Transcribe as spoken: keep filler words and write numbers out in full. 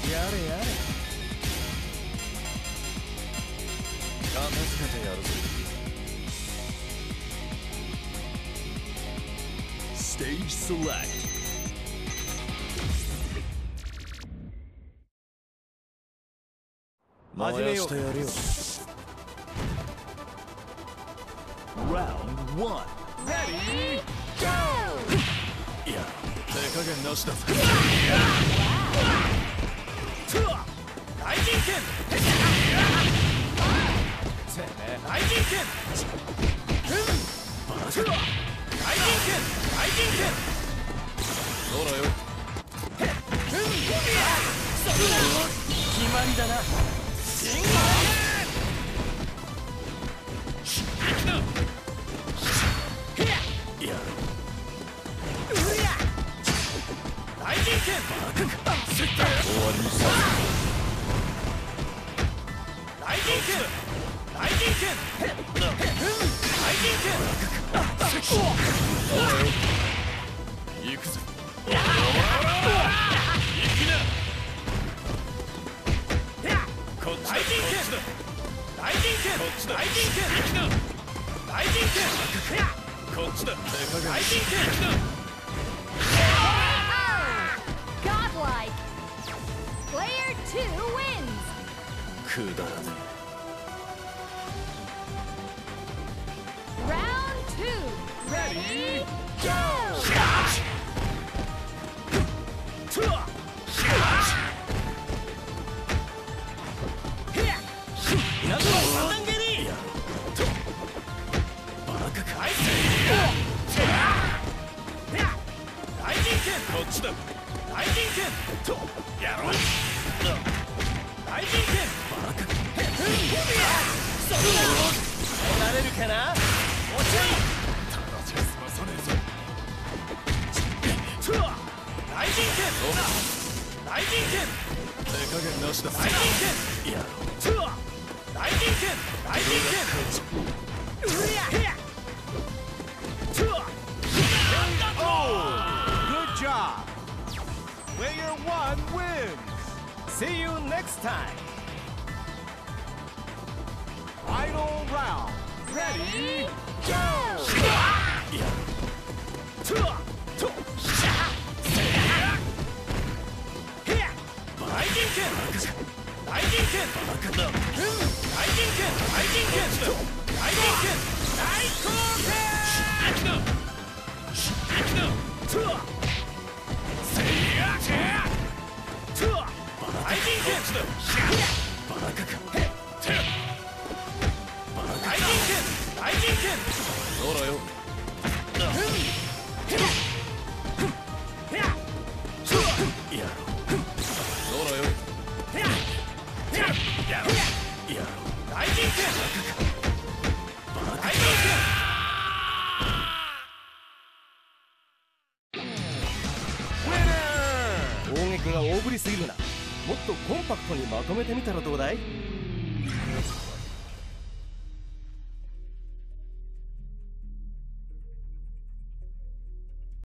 やれやれ。片付けてやるぞ。Stage select. 始めよう。 やるよ。Round one. Ready, go! いや、手加減なしだぜ。 大人剣。てめえ大人剣。大人剣。大人剣。 ほらよ。 決まりだな。 いや、 大人剣。 終わりにした。 大人剣。大人剣。大人剣。 行くぜ。 大人剣。大人剣。大人剣。大人剣。 こっちだ。手加減。 大人剣。 Godlike! Player two wins! くだらね Round two! Ready, go! こっちだ。 大人剣とやろう。大人剣バカなれるかな。おちゃいただじゃ済まさねえぞ。 大人剣大人剣手加減なしだ。 大人剣いや、 大人剣大人剣うや Good job! Player one wins! See you next time! Final round! Ready, go! ほらよ。やろう。ほらよ。やろう。 大人剣大人剣攻撃が大振りすぎるな。もっとコンパクトにまとめてみたらどうだい。